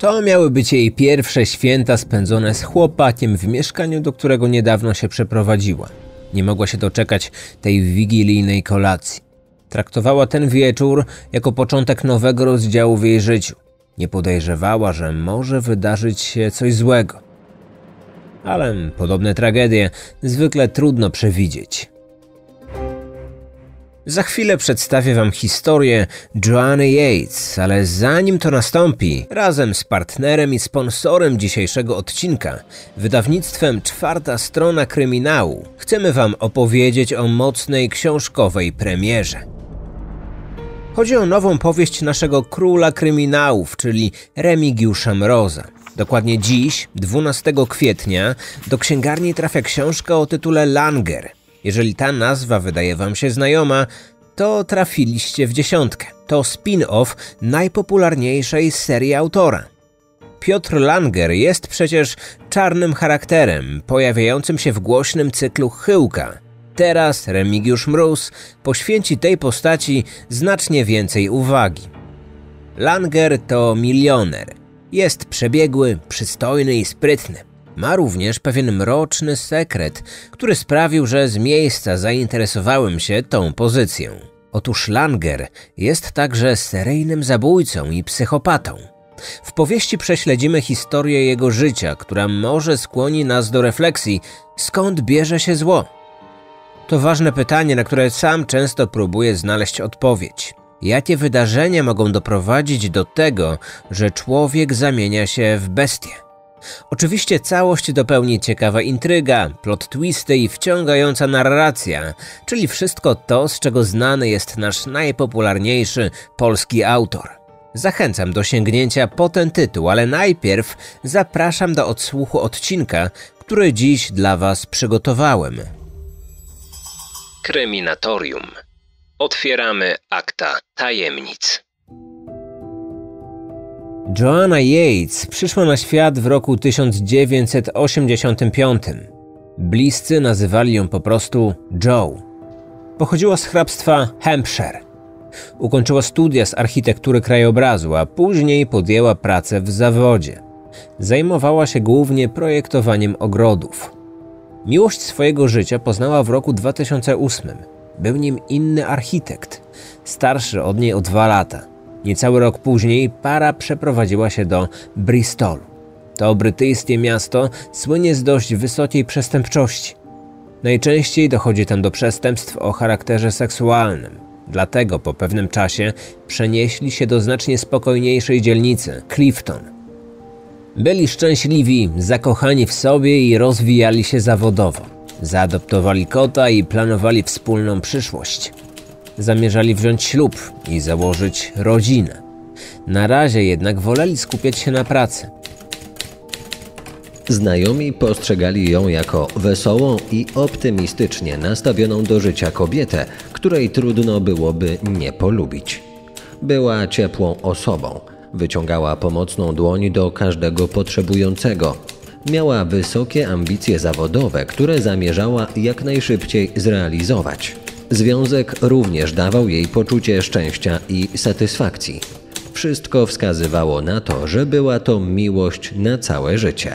To miały być jej pierwsze święta spędzone z chłopakiem w mieszkaniu, do którego niedawno się przeprowadziła. Nie mogła się doczekać tej wigilijnej kolacji. Traktowała ten wieczór jako początek nowego rozdziału w jej życiu. Nie podejrzewała, że może wydarzyć się coś złego. Ale podobne tragedie zwykle trudno przewidzieć. Za chwilę przedstawię wam historię Joanny Yates, ale zanim to nastąpi, razem z partnerem i sponsorem dzisiejszego odcinka, wydawnictwem Czwarta Strona Kryminału, chcemy wam opowiedzieć o mocnej książkowej premierze. Chodzi o nową powieść naszego króla kryminałów, czyli Remigiusza Mroza. Dokładnie dziś, 12 kwietnia, do księgarni trafia książka o tytule Langer. Jeżeli ta nazwa wydaje wam się znajoma, to trafiliście w dziesiątkę. To spin-off najpopularniejszej serii autora. Piotr Langer jest przecież czarnym charakterem, pojawiającym się w głośnym cyklu Chyłka. Teraz Remigiusz Mróz poświęci tej postaci znacznie więcej uwagi. Langer to milioner. Jest przebiegły, przystojny i sprytny. Ma również pewien mroczny sekret, który sprawił, że z miejsca zainteresowałem się tą pozycją. Otóż Langer jest także seryjnym zabójcą i psychopatą. W powieści prześledzimy historię jego życia, która może skłoni nas do refleksji, skąd bierze się zło. To ważne pytanie, na które sam często próbuję znaleźć odpowiedź. Jakie wydarzenia mogą doprowadzić do tego, że człowiek zamienia się w bestię? Oczywiście całość dopełni ciekawa intryga, plot twisty i wciągająca narracja, czyli wszystko to, z czego znany jest nasz najpopularniejszy polski autor. Zachęcam do sięgnięcia po ten tytuł, ale najpierw zapraszam do odsłuchu odcinka, który dziś dla was przygotowałem. Kryminatorium. Otwieramy akta tajemnic. Joanna Yates przyszła na świat w roku 1985. Bliscy nazywali ją po prostu Joe. Pochodziła z hrabstwa Hampshire. Ukończyła studia z architektury krajobrazu, a później podjęła pracę w zawodzie. Zajmowała się głównie projektowaniem ogrodów. Miłość swojego życia poznała w roku 2008. Był nim inny architekt, starszy od niej o 2 lata. Niecały rok później para przeprowadziła się do Bristolu. To brytyjskie miasto słynie z dość wysokiej przestępczości. Najczęściej dochodzi tam do przestępstw o charakterze seksualnym. Dlatego po pewnym czasie przenieśli się do znacznie spokojniejszej dzielnicy, Clifton. Byli szczęśliwi, zakochani w sobie i rozwijali się zawodowo. Zaadoptowali kota i planowali wspólną przyszłość. Zamierzali wziąć ślub i założyć rodzinę. Na razie jednak woleli skupiać się na pracy. Znajomi postrzegali ją jako wesołą i optymistycznie nastawioną do życia kobietę, której trudno byłoby nie polubić. Była ciepłą osobą, wyciągała pomocną dłoń do każdego potrzebującego. Miała wysokie ambicje zawodowe, które zamierzała jak najszybciej zrealizować. Związek również dawał jej poczucie szczęścia i satysfakcji. Wszystko wskazywało na to, że była to miłość na całe życie.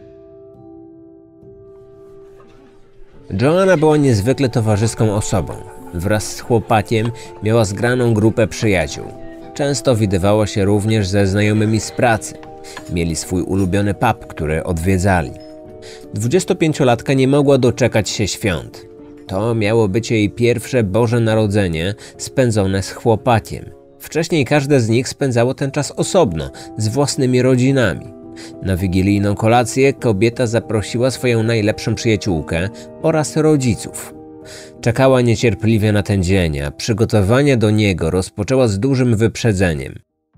Joanna była niezwykle towarzyską osobą. Wraz z chłopakiem miała zgraną grupę przyjaciół. Często widywała się również ze znajomymi z pracy. Mieli swój ulubiony pub, który odwiedzali. 25-latka nie mogła doczekać się świąt. To miało być jej pierwsze Boże Narodzenie spędzone z chłopakiem. Wcześniej każde z nich spędzało ten czas osobno, z własnymi rodzinami. Na wigilijną kolację kobieta zaprosiła swoją najlepszą przyjaciółkę oraz rodziców. Czekała niecierpliwie na ten dzień, a przygotowania do niego rozpoczęła z dużym wyprzedzeniem.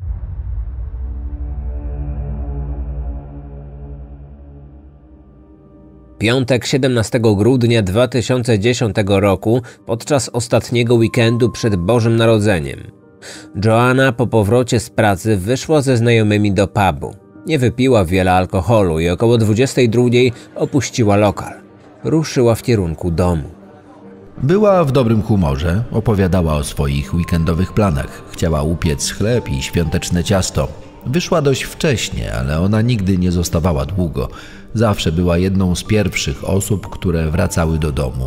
Piątek 17 grudnia 2010 roku, podczas ostatniego weekendu przed Bożym Narodzeniem. Joanna po powrocie z pracy wyszła ze znajomymi do pubu. Nie wypiła wiele alkoholu i około 22 opuściła lokal. Ruszyła w kierunku domu. Była w dobrym humorze, opowiadała o swoich weekendowych planach. Chciała upiec chleb i świąteczne ciasto. Wyszła dość wcześnie, ale ona nigdy nie zostawała długo. Zawsze była jedną z pierwszych osób, które wracały do domu.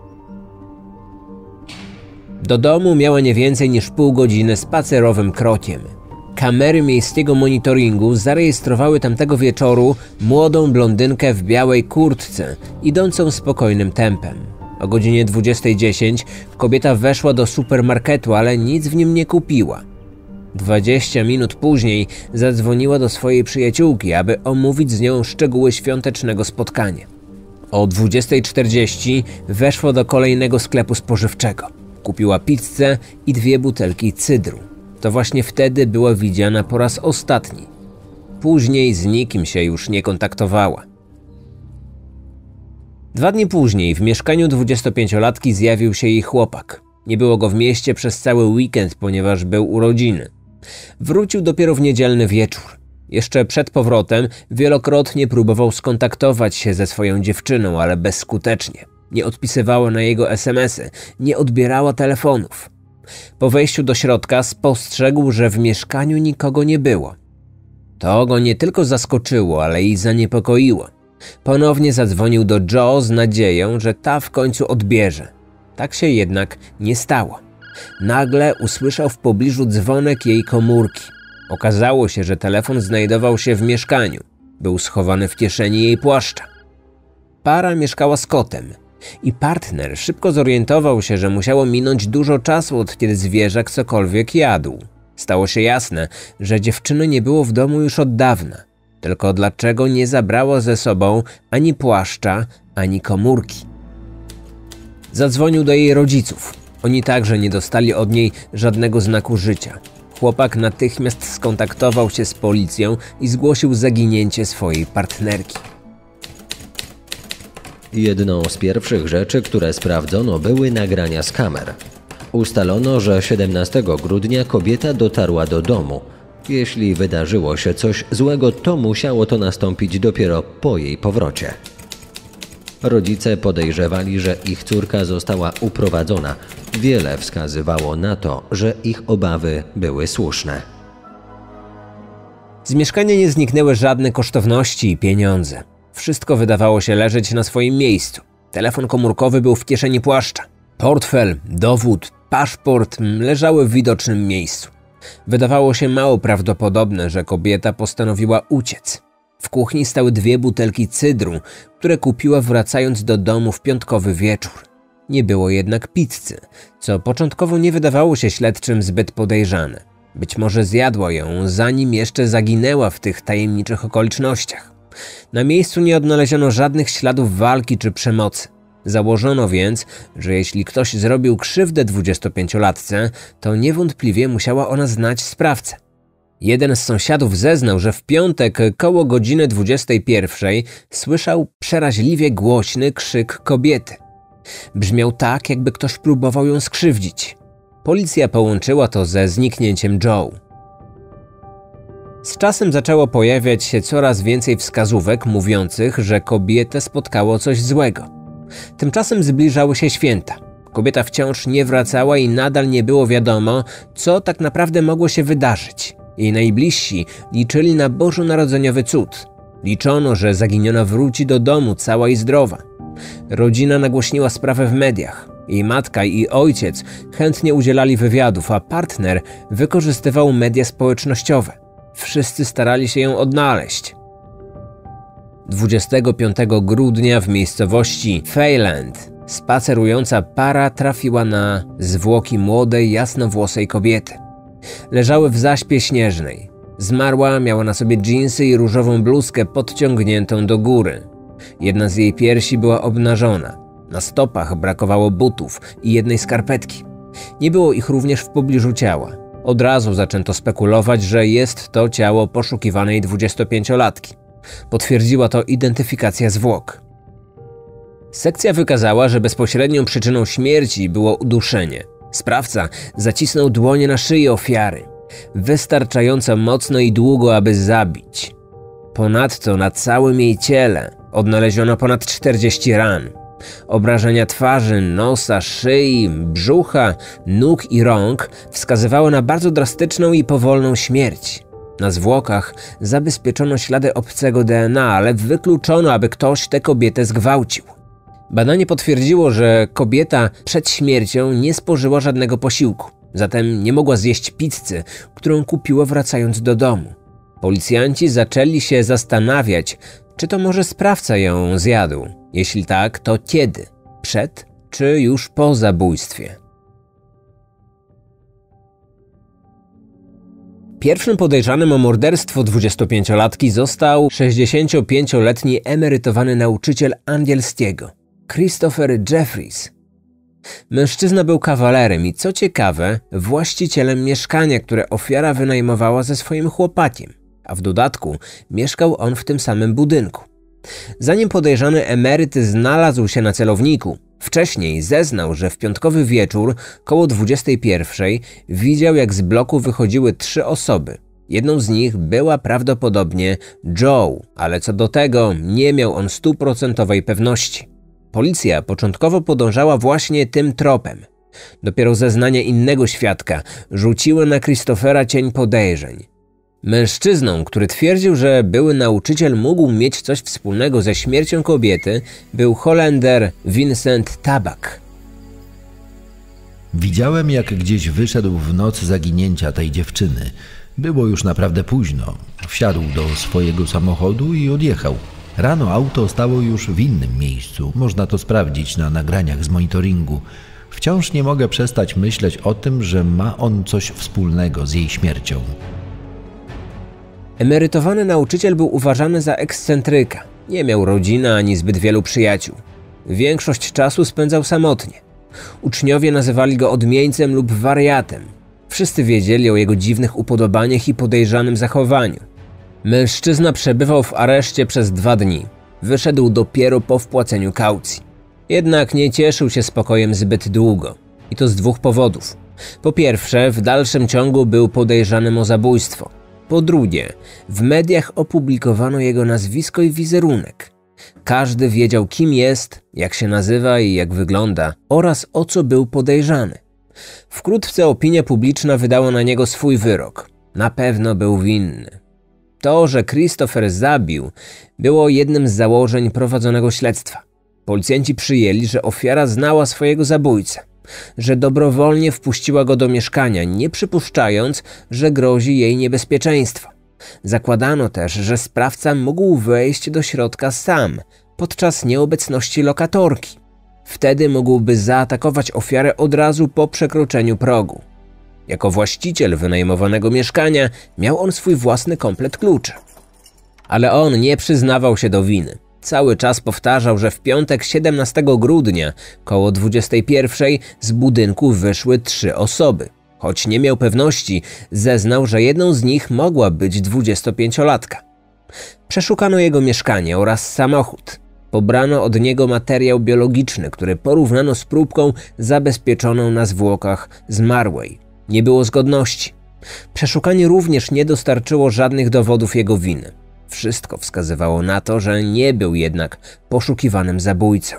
Do domu miała nie więcej niż pół godziny spacerowym krokiem. Kamery miejskiego monitoringu zarejestrowały tamtego wieczoru młodą blondynkę w białej kurtce, idącą spokojnym tempem. O godzinie 20:10 kobieta weszła do supermarketu, ale nic w nim nie kupiła. 20 minut później zadzwoniła do swojej przyjaciółki, aby omówić z nią szczegóły świątecznego spotkania. O 20:40 weszła do kolejnego sklepu spożywczego. Kupiła pizzę i 2 butelki cydru. To właśnie wtedy była widziana po raz ostatni. Później z nikim się już nie kontaktowała. 2 dni później w mieszkaniu 25-latki zjawił się jej chłopak. Nie było go w mieście przez cały weekend, ponieważ był urodziny. Wrócił dopiero w niedzielny wieczór. Jeszcze przed powrotem wielokrotnie próbował skontaktować się ze swoją dziewczyną, ale bezskutecznie. Nie odpisywała na jego SMS-y, nie odbierała telefonów. Po wejściu do środka spostrzegł, że w mieszkaniu nikogo nie było. To go nie tylko zaskoczyło, ale i zaniepokoiło. Ponownie zadzwonił do Jo z nadzieją, że ta w końcu odbierze. Tak się jednak nie stało. Nagle usłyszał w pobliżu dzwonek jej komórki. Okazało się, że telefon znajdował się w mieszkaniu. Był schowany w kieszeni jej płaszcza. Para mieszkała z kotem i partner szybko zorientował się, że musiało minąć dużo czasu, od kiedy zwierzak cokolwiek jadł. Stało się jasne, że dziewczyny nie było w domu już od dawna. Tylko dlaczego nie zabrała ze sobą ani płaszcza, ani komórki? Zadzwonił do jej rodziców. Oni także nie dostali od niej żadnego znaku życia. Chłopak natychmiast skontaktował się z policją i zgłosił zaginięcie swojej partnerki. Jedną z pierwszych rzeczy, które sprawdzono, były nagrania z kamer. Ustalono, że 17 grudnia kobieta dotarła do domu. Jeśli wydarzyło się coś złego, to musiało to nastąpić dopiero po jej powrocie. Rodzice podejrzewali, że ich córka została uprowadzona. Wiele wskazywało na to, że ich obawy były słuszne. Z mieszkania nie zniknęły żadne kosztowności i pieniądze. Wszystko wydawało się leżeć na swoim miejscu. Telefon komórkowy był w kieszeni płaszcza. Portfel, dowód, paszport leżały w widocznym miejscu. Wydawało się mało prawdopodobne, że kobieta postanowiła uciec. W kuchni stały 2 butelki cydru, które kupiła wracając do domu w piątkowy wieczór. Nie było jednak pizzy, co początkowo nie wydawało się śledczym zbyt podejrzane. Być może zjadła ją, zanim jeszcze zaginęła w tych tajemniczych okolicznościach. Na miejscu nie odnaleziono żadnych śladów walki czy przemocy. Założono więc, że jeśli ktoś zrobił krzywdę 25-latce, to niewątpliwie musiała ona znać sprawcę. Jeden z sąsiadów zeznał, że w piątek koło godziny 21 słyszał przeraźliwie głośny krzyk kobiety. Brzmiał tak, jakby ktoś próbował ją skrzywdzić. Policja połączyła to ze zniknięciem Jo. Z czasem zaczęło pojawiać się coraz więcej wskazówek mówiących, że kobietę spotkało coś złego. Tymczasem zbliżały się święta. Kobieta wciąż nie wracała i nadal nie było wiadomo, co tak naprawdę mogło się wydarzyć. Jej najbliżsi liczyli na bożonarodzeniowy cud. Liczono, że zaginiona wróci do domu cała i zdrowa. Rodzina nagłośniła sprawę w mediach. Jej matka i ojciec chętnie udzielali wywiadów, a partner wykorzystywał media społecznościowe. Wszyscy starali się ją odnaleźć. 25 grudnia w miejscowości Fayland spacerująca para trafiła na zwłoki młodej, jasnowłosej kobiety. Leżały w zaśpie śnieżnej. Zmarła miała na sobie dżinsy i różową bluzkę podciągniętą do góry. Jedna z jej piersi była obnażona. Na stopach brakowało butów i jednej skarpetki. Nie było ich również w pobliżu ciała. Od razu zaczęto spekulować, że jest to ciało poszukiwanej 25-latki. Potwierdziła to identyfikacja zwłok. Sekcja wykazała, że bezpośrednią przyczyną śmierci było uduszenie. Sprawca zacisnął dłonie na szyi ofiary, wystarczająco mocno i długo, aby zabić. Ponadto na całym jej ciele odnaleziono ponad 40 ran. Obrażenia twarzy, nosa, szyi, brzucha, nóg i rąk wskazywały na bardzo drastyczną i powolną śmierć. Na zwłokach zabezpieczono ślady obcego DNA, ale wykluczono, aby ktoś tę kobietę zgwałcił. Badanie potwierdziło, że kobieta przed śmiercią nie spożyła żadnego posiłku, zatem nie mogła zjeść pizzy, którą kupiła wracając do domu. Policjanci zaczęli się zastanawiać, czy to może sprawca ją zjadł. Jeśli tak, to kiedy? Przed czy już po zabójstwie? Pierwszym podejrzanym o morderstwo 25-latki został 65-letni emerytowany nauczyciel angielskiego, Christopher Jeffries. Mężczyzna był kawalerem i co ciekawe, właścicielem mieszkania, które ofiara wynajmowała ze swoim chłopakiem, a w dodatku mieszkał on w tym samym budynku. Zanim podejrzany emeryt znalazł się na celowniku, wcześniej zeznał, że w piątkowy wieczór koło 21:00 widział, jak z bloku wychodziły 3 osoby. Jedną z nich była prawdopodobnie Joe, ale co do tego nie miał on 100% pewności. Policja początkowo podążała właśnie tym tropem. Dopiero zeznania innego świadka rzuciły na Christophera cień podejrzeń. Mężczyzną, który twierdził, że były nauczyciel mógł mieć coś wspólnego ze śmiercią kobiety, był Holender Vincent Tabak. Widziałem, jak gdzieś wyszedł w noc zaginięcia tej dziewczyny. Było już naprawdę późno. Wsiadł do swojego samochodu i odjechał. Rano auto stało już w innym miejscu. Można to sprawdzić na nagraniach z monitoringu. Wciąż nie mogę przestać myśleć o tym, że ma on coś wspólnego z jej śmiercią. Emerytowany nauczyciel był uważany za ekscentryka. Nie miał rodziny ani zbyt wielu przyjaciół. Większość czasu spędzał samotnie. Uczniowie nazywali go odmieńcem lub wariatem. Wszyscy wiedzieli o jego dziwnych upodobaniach i podejrzanym zachowaniu. Mężczyzna przebywał w areszcie przez 2 dni. Wyszedł dopiero po wpłaceniu kaucji. Jednak nie cieszył się spokojem zbyt długo. I to z 2 powodów. Po pierwsze, w dalszym ciągu był podejrzanym o zabójstwo. Po drugie, w mediach opublikowano jego nazwisko i wizerunek. Każdy wiedział, kim jest, jak się nazywa i jak wygląda oraz o co był podejrzany. Wkrótce opinia publiczna wydała na niego swój wyrok. Na pewno był winny. To, że Christopher zabił, było jednym z założeń prowadzonego śledztwa. Policjanci przyjęli, że ofiara znała swojego zabójcę, że dobrowolnie wpuściła go do mieszkania, nie przypuszczając, że grozi jej niebezpieczeństwo. Zakładano też, że sprawca mógł wejść do środka sam, podczas nieobecności lokatorki. Wtedy mógłby zaatakować ofiarę od razu po przekroczeniu progu. Jako właściciel wynajmowanego mieszkania miał on swój własny komplet kluczy. Ale on nie przyznawał się do winy. Cały czas powtarzał, że w piątek 17 grudnia koło 21:00 z budynku wyszły 3 osoby. Choć nie miał pewności, zeznał, że jedną z nich mogła być 25-latka. Przeszukano jego mieszkanie oraz samochód. Pobrano od niego materiał biologiczny, który porównano z próbką zabezpieczoną na zwłokach zmarłej. Nie było zgodności. Przeszukanie również nie dostarczyło żadnych dowodów jego winy. Wszystko wskazywało na to, że nie był jednak poszukiwanym zabójcą.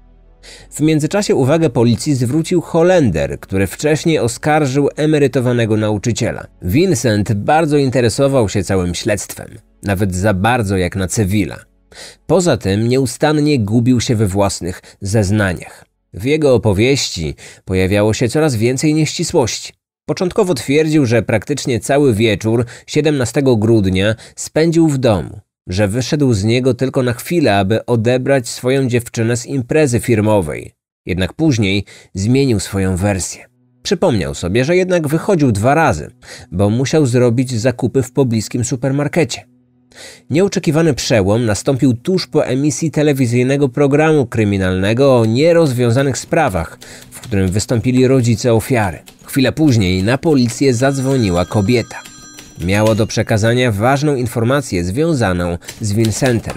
W międzyczasie uwagę policji zwrócił Holender, który wcześniej oskarżył emerytowanego nauczyciela. Vincent bardzo interesował się całym śledztwem, nawet za bardzo jak na cywila. Poza tym nieustannie gubił się we własnych zeznaniach. W jego opowieści pojawiało się coraz więcej nieścisłości. Początkowo twierdził, że praktycznie cały wieczór 17 grudnia spędził w domu, że wyszedł z niego tylko na chwilę, aby odebrać swoją dziewczynę z imprezy firmowej. Jednak później zmienił swoją wersję. Przypomniał sobie, że jednak wychodził 2 razy, bo musiał zrobić zakupy w pobliskim supermarkecie. Nieoczekiwany przełom nastąpił tuż po emisji telewizyjnego programu kryminalnego o nierozwiązanych sprawach, w którym wystąpili rodzice ofiary. Chwilę później na policję zadzwoniła kobieta. Miała do przekazania ważną informację związaną z Vincentem.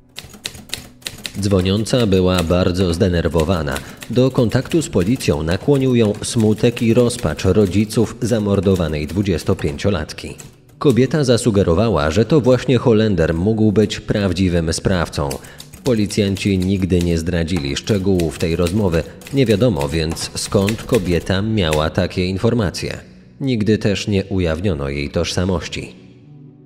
Dzwoniąca była bardzo zdenerwowana. Do kontaktu z policją nakłonił ją smutek i rozpacz rodziców zamordowanej 25-latki. Kobieta zasugerowała, że to właśnie Holender mógł być prawdziwym sprawcą. Policjanci nigdy nie zdradzili szczegółów tej rozmowy. Nie wiadomo więc, skąd kobieta miała takie informacje. Nigdy też nie ujawniono jej tożsamości.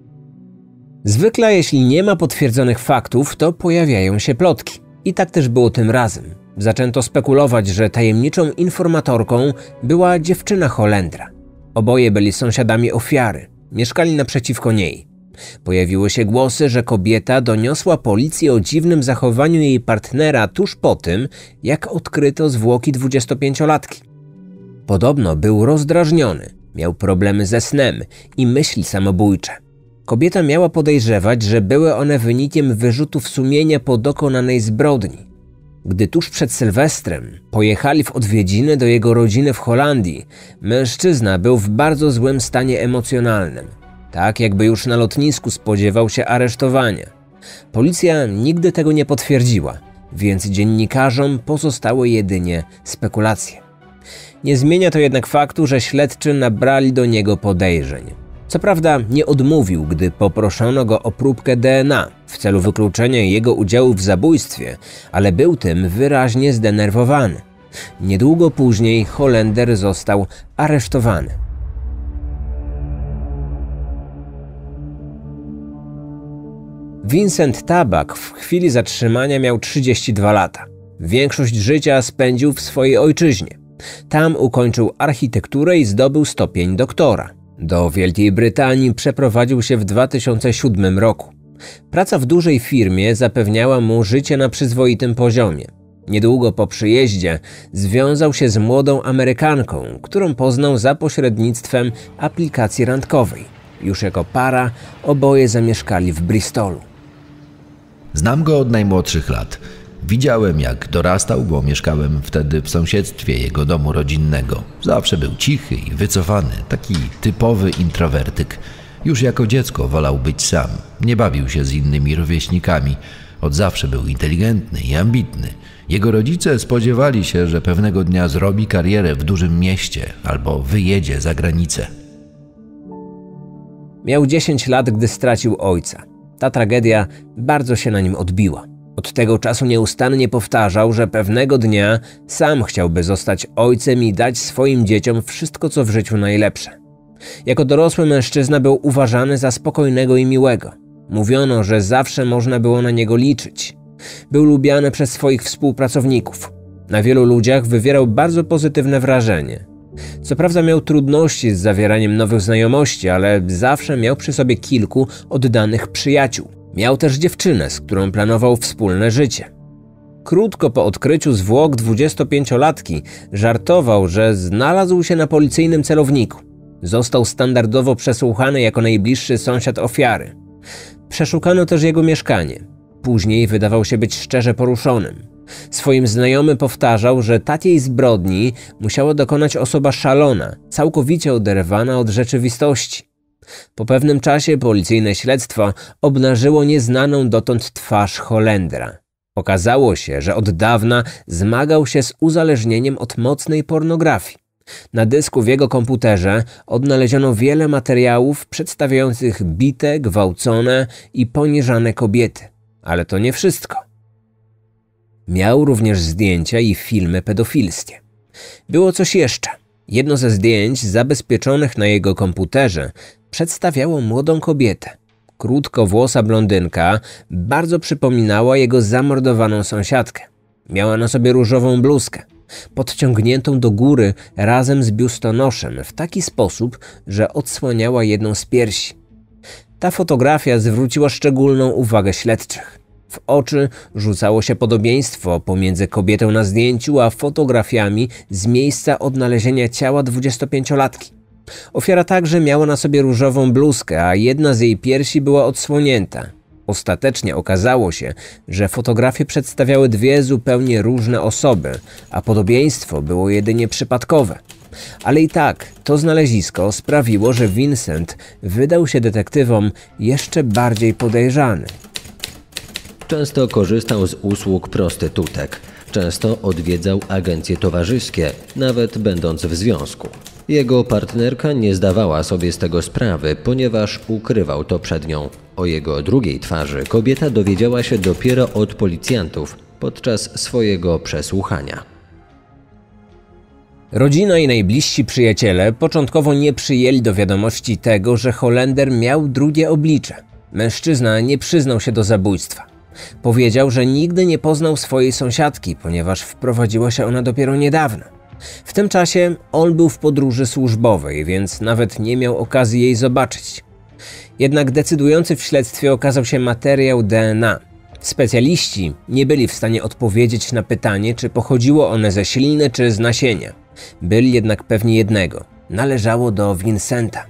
Zwykle jeśli nie ma potwierdzonych faktów, to pojawiają się plotki. I tak też było tym razem. Zaczęto spekulować, że tajemniczą informatorką była dziewczyna Holendra. Oboje byli sąsiadami ofiary, mieszkali naprzeciwko niej. Pojawiły się głosy, że kobieta doniosła policji o dziwnym zachowaniu jej partnera tuż po tym, jak odkryto zwłoki 25-latki. Podobno był rozdrażniony, miał problemy ze snem i myśli samobójcze. Kobieta miała podejrzewać, że były one wynikiem wyrzutów sumienia po dokonanej zbrodni. Gdy tuż przed Sylwestrem pojechali w odwiedziny do jego rodziny w Holandii, mężczyzna był w bardzo złym stanie emocjonalnym. Tak jakby już na lotnisku spodziewał się aresztowania. Policja nigdy tego nie potwierdziła, więc dziennikarzom pozostały jedynie spekulacje. Nie zmienia to jednak faktu, że śledczy nabrali do niego podejrzeń. Co prawda nie odmówił, gdy poproszono go o próbkę DNA w celu wykluczenia jego udziału w zabójstwie, ale był tym wyraźnie zdenerwowany. Niedługo później Holender został aresztowany. Vincent Tabak w chwili zatrzymania miał 32 lata. Większość życia spędził w swojej ojczyźnie. Tam ukończył architekturę i zdobył stopień doktora. Do Wielkiej Brytanii przeprowadził się w 2007 roku. Praca w dużej firmie zapewniała mu życie na przyzwoitym poziomie. Niedługo po przyjeździe związał się z młodą Amerykanką, którą poznał za pośrednictwem aplikacji randkowej. Już jako para oboje zamieszkali w Bristolu. Znam go od najmłodszych lat. Widziałem, jak dorastał, bo mieszkałem wtedy w sąsiedztwie jego domu rodzinnego. Zawsze był cichy i wycofany, taki typowy introwertyk. Już jako dziecko wolał być sam, nie bawił się z innymi rówieśnikami. Od zawsze był inteligentny i ambitny. Jego rodzice spodziewali się, że pewnego dnia zrobi karierę w dużym mieście albo wyjedzie za granicę. Miał 10 lat, gdy stracił ojca. Ta tragedia bardzo się na nim odbiła. Od tego czasu nieustannie powtarzał, że pewnego dnia sam chciałby zostać ojcem i dać swoim dzieciom wszystko, co w życiu najlepsze. Jako dorosły mężczyzna był uważany za spokojnego i miłego. Mówiono, że zawsze można było na niego liczyć. Był lubiany przez swoich współpracowników. Na wielu ludziach wywierał bardzo pozytywne wrażenie. Co prawda miał trudności z zawieraniem nowych znajomości, ale zawsze miał przy sobie kilku oddanych przyjaciół. Miał też dziewczynę, z którą planował wspólne życie. Krótko po odkryciu zwłok 25-latki żartował, że znalazł się na policyjnym celowniku. Został standardowo przesłuchany jako najbliższy sąsiad ofiary. Przeszukano też jego mieszkanie. Później wydawał się być szczerze poruszonym. Swoim znajomym powtarzał, że takiej zbrodni musiała dokonać osoba szalona, całkowicie oderwana od rzeczywistości. Po pewnym czasie policyjne śledztwo obnażyło nieznaną dotąd twarz Holendra. Okazało się, że od dawna zmagał się z uzależnieniem od mocnej pornografii. Na dysku w jego komputerze odnaleziono wiele materiałów przedstawiających bite, gwałcone i poniżane kobiety. Ale to nie wszystko. Miał również zdjęcia i filmy pedofilskie. Było coś jeszcze. Jedno ze zdjęć zabezpieczonych na jego komputerze przedstawiało młodą kobietę. Krótkowłosa blondynka bardzo przypominała jego zamordowaną sąsiadkę. Miała na sobie różową bluzkę, podciągniętą do góry razem z biustonoszem w taki sposób, że odsłaniała jedną z piersi. Ta fotografia zwróciła szczególną uwagę śledczych. W oczy rzucało się podobieństwo pomiędzy kobietą na zdjęciu a fotografiami z miejsca odnalezienia ciała 25-latki. Ofiara także miała na sobie różową bluzkę, a jedna z jej piersi była odsłonięta. Ostatecznie okazało się, że fotografie przedstawiały dwie zupełnie różne osoby, a podobieństwo było jedynie przypadkowe. Ale i tak to znalezisko sprawiło, że Vincent wydał się detektywom jeszcze bardziej podejrzany. Często korzystał z usług prostytutek. Często odwiedzał agencje towarzyskie, nawet będąc w związku. Jego partnerka nie zdawała sobie z tego sprawy, ponieważ ukrywał to przed nią. O jego drugiej twarzy kobieta dowiedziała się dopiero od policjantów podczas swojego przesłuchania. Rodzina i najbliżsi przyjaciele początkowo nie przyjęli do wiadomości tego, że Holender miał drugie oblicze. Mężczyzna nie przyznał się do zabójstwa. Powiedział, że nigdy nie poznał swojej sąsiadki, ponieważ wprowadziła się ona dopiero niedawno. W tym czasie on był w podróży służbowej, więc nawet nie miał okazji jej zobaczyć. Jednak decydujący w śledztwie okazał się materiał DNA. Specjaliści nie byli w stanie odpowiedzieć na pytanie, czy pochodziło one ze śliny czy z nasienia. Byli jednak pewni jednego – należało do Vincenta.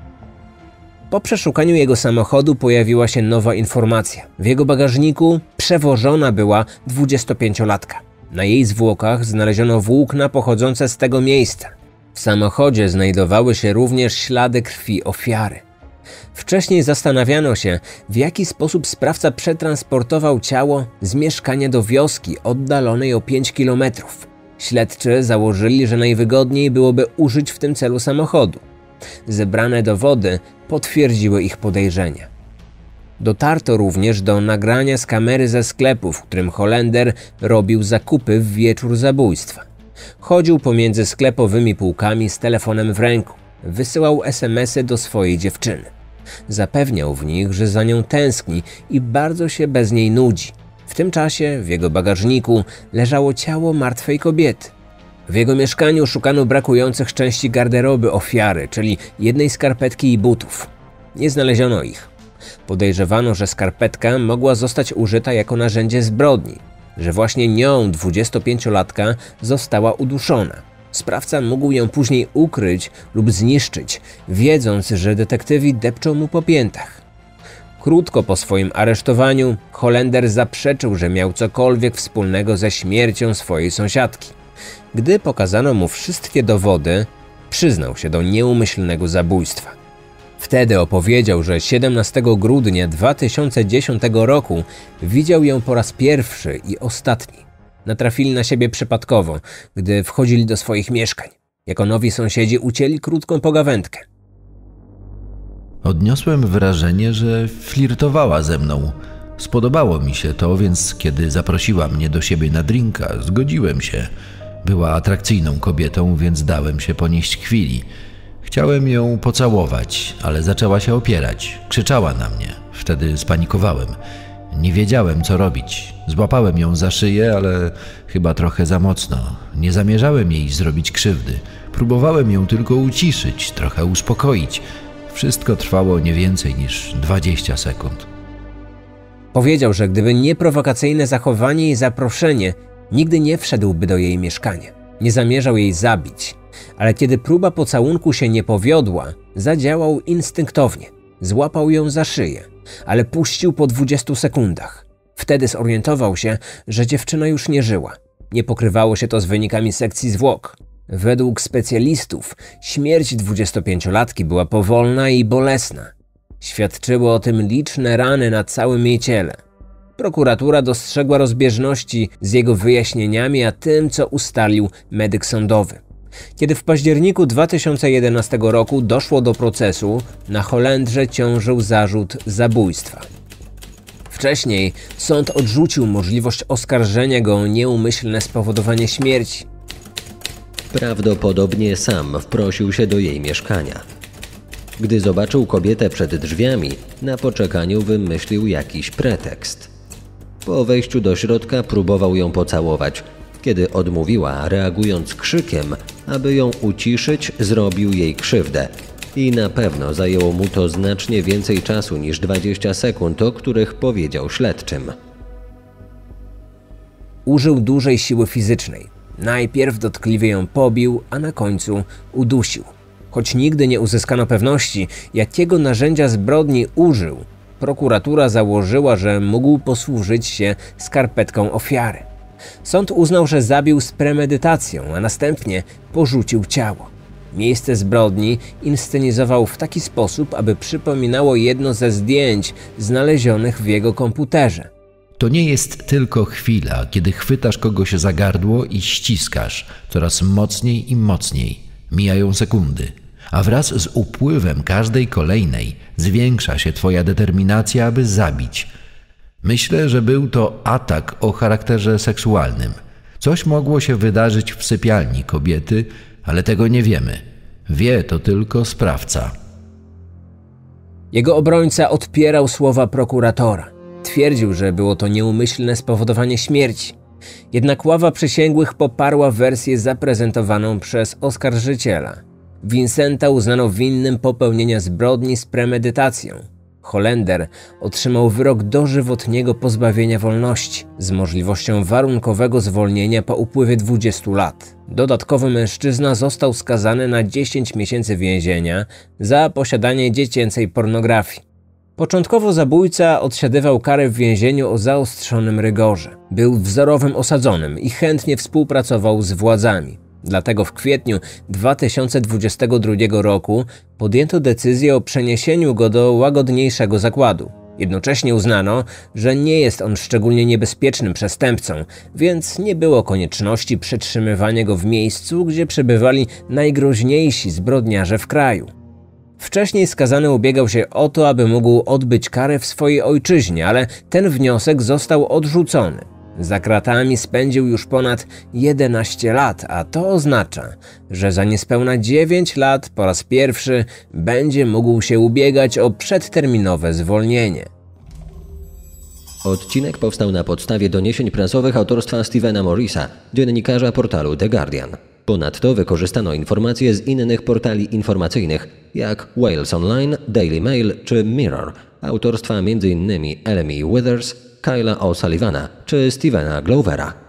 Po przeszukaniu jego samochodu pojawiła się nowa informacja. W jego bagażniku przewożona była 25-latka. Na jej zwłokach znaleziono włókna pochodzące z tego miejsca. W samochodzie znajdowały się również ślady krwi ofiary. Wcześniej zastanawiano się, w jaki sposób sprawca przetransportował ciało z mieszkania do wioski oddalonej o 5 km. Śledczy założyli, że najwygodniej byłoby użyć w tym celu samochodu. Zebrane dowody potwierdziły ich podejrzenia. Dotarto również do nagrania z kamery ze sklepu, w którym Holender robił zakupy w wieczór zabójstwa. Chodził pomiędzy sklepowymi półkami z telefonem w ręku. Wysyłał SMS-y do swojej dziewczyny. Zapewniał w nich, że za nią tęskni i bardzo się bez niej nudzi. W tym czasie w jego bagażniku leżało ciało martwej kobiety. W jego mieszkaniu szukano brakujących części garderoby ofiary, czyli jednej skarpetki i butów. Nie znaleziono ich. Podejrzewano, że skarpetka mogła zostać użyta jako narzędzie zbrodni, że właśnie nią 25-latka została uduszona. Sprawca mógł ją później ukryć lub zniszczyć, wiedząc, że detektywi depczą mu po piętach. Krótko po swoim aresztowaniu Holender zaprzeczył, że miał cokolwiek wspólnego ze śmiercią swojej sąsiadki. Gdy pokazano mu wszystkie dowody, przyznał się do nieumyślnego zabójstwa. Wtedy opowiedział, że 17 grudnia 2010 roku widział ją po raz pierwszy i ostatni. Natrafili na siebie przypadkowo, gdy wchodzili do swoich mieszkań. Jako nowi sąsiedzi ucięli krótką pogawędkę. Odniosłem wrażenie, że flirtowała ze mną. Spodobało mi się to, więc kiedy zaprosiła mnie do siebie na drinka, zgodziłem się. Była atrakcyjną kobietą, więc dałem się ponieść chwili. Chciałem ją pocałować, ale zaczęła się opierać. Krzyczała na mnie. Wtedy spanikowałem. Nie wiedziałem, co robić. Złapałem ją za szyję, ale chyba trochę za mocno. Nie zamierzałem jej zrobić krzywdy. Próbowałem ją tylko uciszyć, trochę uspokoić. Wszystko trwało nie więcej niż 20 sekund. Powiedział, że gdyby nie prowokacyjne zachowanie i zaproszenie, nigdy nie wszedłby do jej mieszkania. Nie zamierzał jej zabić, ale kiedy próba pocałunku się nie powiodła, zadziałał instynktownie. Złapał ją za szyję, ale puścił po 20 sekundach. Wtedy zorientował się, że dziewczyna już nie żyła. Nie pokrywało się to z wynikami sekcji zwłok. Według specjalistów śmierć 25-latki była powolna i bolesna. Świadczyły o tym liczne rany na całym jej ciele. Prokuratura dostrzegła rozbieżności z jego wyjaśnieniami, a tym, co ustalił medyk sądowy. Kiedy w październiku 2011 roku doszło do procesu, na Holendrze ciążył zarzut zabójstwa. Wcześniej sąd odrzucił możliwość oskarżenia go o nieumyślne spowodowanie śmierci. Prawdopodobnie sam wprosił się do jej mieszkania. Gdy zobaczył kobietę przed drzwiami, na poczekaniu wymyślił jakiś pretekst. Po wejściu do środka próbował ją pocałować. Kiedy odmówiła, reagując krzykiem, aby ją uciszyć, zrobił jej krzywdę. I na pewno zajęło mu to znacznie więcej czasu niż 20 sekund, o których powiedział śledczym. Użył dużej siły fizycznej. Najpierw dotkliwie ją pobił, a na końcu udusił. Choć nigdy nie uzyskano pewności, jakiego narzędzia zbrodni użył, prokuratura założyła, że mógł posłużyć się skarpetką ofiary. Sąd uznał, że zabił z premedytacją, a następnie porzucił ciało. Miejsce zbrodni inscenizował w taki sposób, aby przypominało jedno ze zdjęć znalezionych w jego komputerze. To nie jest tylko chwila, kiedy chwytasz kogoś za gardło i ściskasz coraz mocniej i mocniej. Mijają sekundy, a wraz z upływem każdej kolejnej zwiększa się twoja determinacja, aby zabić. Myślę, że był to atak o charakterze seksualnym. Coś mogło się wydarzyć w sypialni kobiety, ale tego nie wiemy. Wie to tylko sprawca. Jego obrońca odpierał słowa prokuratora. Twierdził, że było to nieumyślne spowodowanie śmierci. Jednak ława przysięgłych poparła wersję zaprezentowaną przez oskarżyciela. Vincenta uznano winnym popełnienia zbrodni z premedytacją. Holender otrzymał wyrok dożywotniego pozbawienia wolności z możliwością warunkowego zwolnienia po upływie 20 lat. Dodatkowo mężczyzna został skazany na 10 miesięcy więzienia za posiadanie dziecięcej pornografii. Początkowo zabójca odsiadywał karę w więzieniu o zaostrzonym rygorze. Był wzorowym osadzonym i chętnie współpracował z władzami. Dlatego w kwietniu 2022 roku podjęto decyzję o przeniesieniu go do łagodniejszego zakładu. Jednocześnie uznano, że nie jest on szczególnie niebezpiecznym przestępcą, więc nie było konieczności przetrzymywania go w miejscu, gdzie przebywali najgroźniejsi zbrodniarze w kraju. Wcześniej skazany ubiegał się o to, aby mógł odbyć karę w swojej ojczyźnie, ale ten wniosek został odrzucony. Za kratami spędził już ponad 11 lat, a to oznacza, że za niespełna 9 lat po raz pierwszy będzie mógł się ubiegać o przedterminowe zwolnienie. Odcinek powstał na podstawie doniesień prasowych autorstwa Stevena Morrisa, dziennikarza portalu The Guardian. Ponadto wykorzystano informacje z innych portali informacyjnych, jak Wales Online, Daily Mail czy Mirror, autorstwa m.in. Ellamy Withers, Kyla O'Sullivana czy Stevena Glovera.